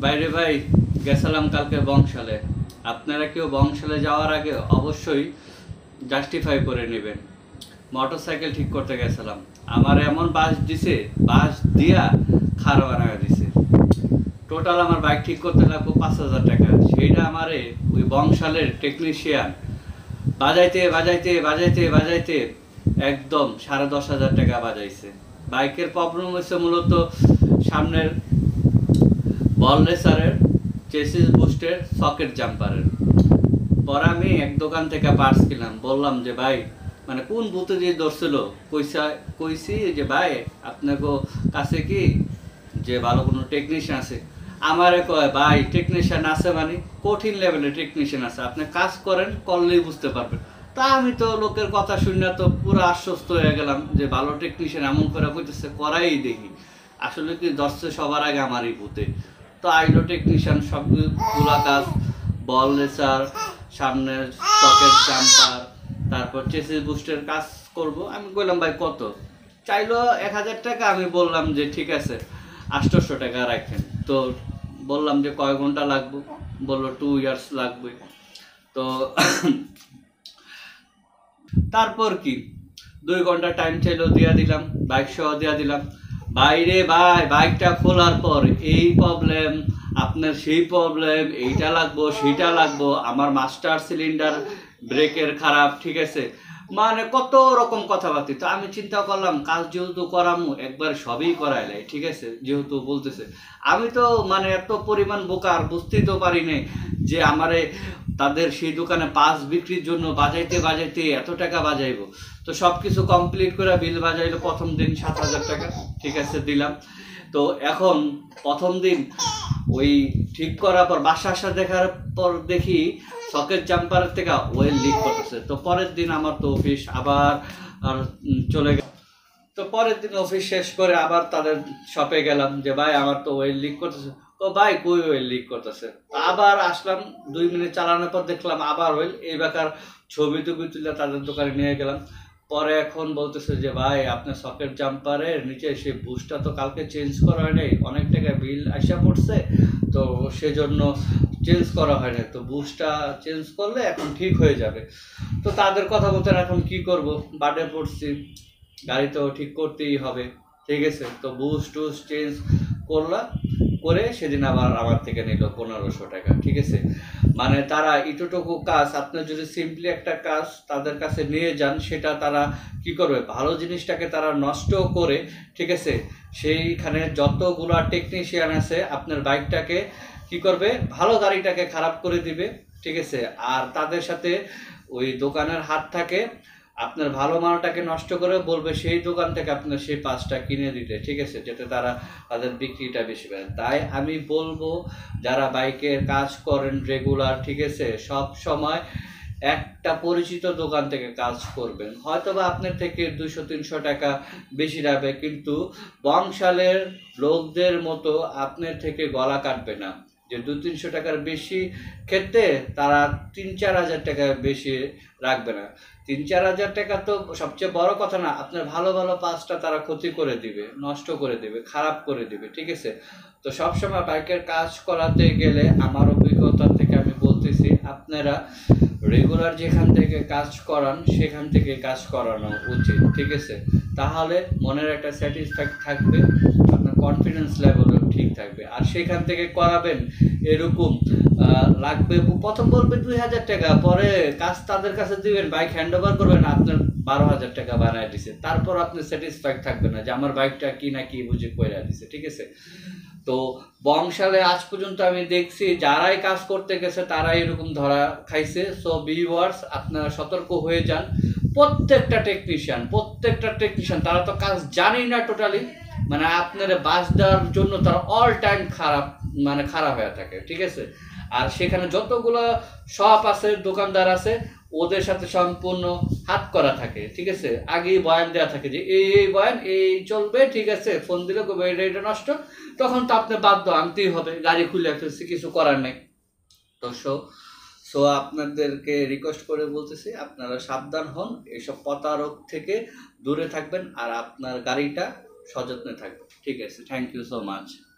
বাইরে ভাই গেছিলাম কালকে বংশালে। আপনারা কেউ বংশালে যাওয়ার আগে অবশ্যই জাস্টিফাই করে নেবেন। মোটরসাইকেল ঠিক করতে গেছিলাম, আমার এমন বাস দিছে, বাস দিয়া খারাপ বানায় দিছে। টোটাল আমার বাইক ঠিক করতে লাগবো 5,000 টাকা। সেইটা আমারে ওই বংশালের টেকনিশিয়ান বাজাইতে বাজাইতে বাজাইতে বাজাইতে একদম 10,500 টাকা বাজাইছে। বাইকের প্রবলেম হচ্ছে মূলত সামনের বল রেসারের, চেসিস বুস্টের, সকেট জাম্পারের। পরে আমি এক দোকান থেকে পার্টস কিনলাম, বললাম যে ভাই মানে কোন বুথে দিয়ে ধরছিল, কইছি যে ভাই আপনার কাছে কি যে ভালো কোনো টেকনিশিয়ান আছে? আমারে কয় ভাই টেকনিশিয়ান আছে মানে কঠিন লেভেলের টেকনিশিয়ান আছে, আপনি কাজ করেন, করলেই বুঝতে পারবেন। তা আমি তো লোকের কথা শুনে তো পুরো আশ্বস্ত হয়ে গেলাম যে ভালো টেকনিশিয়ান এমন করে কইতেছে, করাই দেখি। আসলে কি ধরছে সবার আগে আমারই বুথে। তো আইলো টেকনিশিয়ান সবগুলা কাজ, বল রেসার, সামনের সকেট জাম্পার, তারপর চেসিস বুস্টের কাজ করব। আমি বললাম ভাই কত? চাইলো 1,000 টাকা। আমি বললাম যে ঠিক আছে 800 টাকা রাখেন। তো বললাম যে কয় ঘন্টা লাগবে? বললো 2 ইয়ার্স লাগবে। তো তারপর কি 2 ঘন্টা টাইম চাইলো, দিয়া দিলাম, বাইক সহ দিয়া দিলাম। বাইরে ভাই বাইকটা খোলার পর এই প্রবলেম, আপনার সেই প্রবলেম, এইটা লাগবো সেইটা লাগবো, আমার মাস্টার সিলিন্ডার ব্রেকের খারাপ, ঠিক আছে, মানে কত রকম কথাবার্তা। তো আমি চিন্তা করলাম কাজ যেহেতু করামু একবার সবই করাইলাই, ঠিক আছে, যেহেতু বলতেছে। আমি তো মানে এত পরিমাণ বোকা, আর বুঝতেই তো পারি নাই যে আমারে তাদের সেই দোকানে পাস বিক্রির জন্য বাজাইতে বাজাইতে এত টাকা বাজাইবো। তো সব কিছু কমপ্লিট করে বিল বাজাইলো প্রথম দিন 7,000 টাকা, ঠিক আছে, দিলাম। তো এখন প্রথম দিন ওই ঠিক করার পর বাসা আসা দেখার পর দেখি সকেট জাম্পারের থেকে ওয়েল লিক করতেছে। তো পরের দিন আমার তো অফিস আবার আর চলে গেল। তো পরের দিন অফিস শেষ করে আবার তাদের শপে গেলাম যে ভাই আমার তো ওয়েল লিক করতেছে। তো ভাই কই ওয়েল লিক করতেছে? আবার আসলাম, 2 মিনিট চালানোর পর দেখলাম আবার ওয়েল। এই বেকার ছবি টবি তুলে তাদের দোকানে নিয়ে গেলাম। পরে এখন বলতেছে যে ভাই আপনার সকেট জাম্পারের নিচে সেই বুশটা তো কালকে চেঞ্জ করা হয় নাই, অনেক টাকা বিল আসা পড়ছে, তো সেজন্য চেঞ্জ করা হয় না। তো বুশটা চেঞ্জ করলে এখন ঠিক হয়ে যাবে। তো তাদের কথা বলতে এখন কি করব, বাডে পড়ছি, গাড়ি তো ঠিক করতেই হবে, ঠিক আছে। তো বুশ টুস চেঞ্জ করলাম, করে সেদিন আবার আমার থেকে নিল 1,500 টাকা, ঠিক আছে। মানে তারা এতটুকু কাজ, আপনার যদি সিম্পলি একটা কাজ তাদের কাছে নিয়ে যান, সেটা তারা কি করবে, ভালো জিনিসটাকে তারা নষ্ট করে, ঠিক আছে, সেইখানে যতগুলা টেকনিশিয়ান আছে আপনার বাইকটাকে কি করবে, ভালো গাড়িটাকে খারাপ করে দিবে, ঠিক আছে। আর তাদের সাথে ওই দোকানের হাত থাকে, আপনার ভালো মালটাকে নষ্ট করে বলবে সেই দোকান থেকে আপনার সেই পাঁচটা কিনে দিতে, ঠিক আছে, যাতে তারা তাদের বিক্রিটা বেশি পায়। তাই আমি বলবো যারা বাইকের কাজ করেন রেগুলার, ঠিক আছে, সব সময় একটা পরিচিত দোকান থেকে কাজ করবেন। হয়তোবা আপনার থেকে 200-300 টাকা বেশি রাখবে, কিন্তু বংশালের লোকদের মতো আপনার থেকে গলা কাটবে না যে 200-300 টাকার বেশি ক্ষেত্রে তারা 3-4 হাজার টাকা বেশি রাখবে না। 3-4 হাজার টাকা তো সবচেয়ে বড় কথা না, আপনার ভালো ভালো পাঁচটা তারা ক্ষতি করে দিবে, নষ্ট করে দিবে, খারাপ করে দিবে, ঠিক আছে। তো সবসময় বাইকের কাজ করাতে গেলে আমার অভিজ্ঞতা থেকে আমি বলতেছি, আপনারা রেগুলার যেখান থেকে কাজ করান সেখান থেকে কাজ করানো উচিত, ঠিক আছে। তাহলে মনের একটা স্যাটিসফ্যাক্ট থাকবে, আপনার কনফিডেন্স লেভেলও ঠিক থাকবে। আর সেখান থেকে করাবেন এরকম লাগবে, প্রথম বলবে 2,000 টাকা, পরে কাজ তাদের কাছে দিবেন, বাইক হ্যান্ড ওভার করবেন, আপনার 12,000 টাকা বানায় দিছে, তারপর আপনি স্যাটিসফাইড থাকবেন না যে আমার বাইকটা কি না কি বুঝে কইরা দিছে, ঠিক আছে। তো বংশালে আজ পর্যন্ত আমি দেখছি যারাই কাজ করতে গেছে তারাই এরকম ধরা খাইছে। সো ভিউয়ার্স, আপনারা সতর্ক হয়ে যান। প্রত্যেকটা টেকনিশিয়ান তারা তো কাজ জানেই না টোটালি, মানে আপনারা বাস দেওয়ার জন্য তারা অল টাইম খারাপ হয়ে থাকে, ঠিক আছে। আর সেখানে যতগুলো শপ আছে, দোকানদার আছে, ওদের সাথে সম্পূর্ণ হাত করা থাকে, ঠিক আছে। আগেই বয়ান দেওয়া থাকে যে এই বয়ান এই চলবে, ঠিক আছে, ফোন দিলে এটা নষ্ট, তখন তো আপনি বাধ্য আনতেই হবে, গাড়ি খুলে ফেলছি, কিছু করার নেই। তো সো আপনাদেরকে রিকোয়েস্ট করে বলতেছি আপনারা সাবধান হন, এইসব প্রতারক থেকে দূরে থাকবেন, আর আপনার গাড়িটা সযত্নে থাকবে, ঠিক আছে। Thank you so much.